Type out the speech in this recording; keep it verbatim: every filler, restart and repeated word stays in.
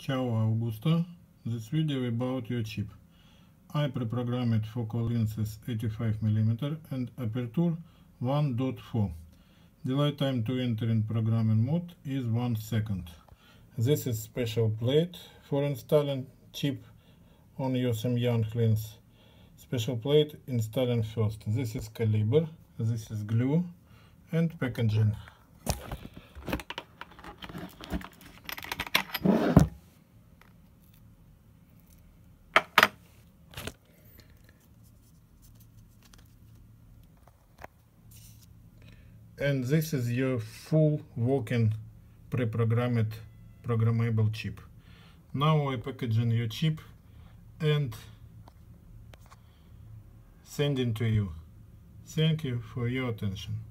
Ciao Augusto, this video about your chip. I pre-programmed focal lenses eighty-five millimeter and aperture one point four. Delay time to enter in programming mode is one second. This is special plate for installing chip on your Samyang lens. Special plate installing first. This is caliber, this is glue and packaging. And this is your full working pre-programmed programmable chip. Now I packaging your chip and sending to you. Thank you for your attention.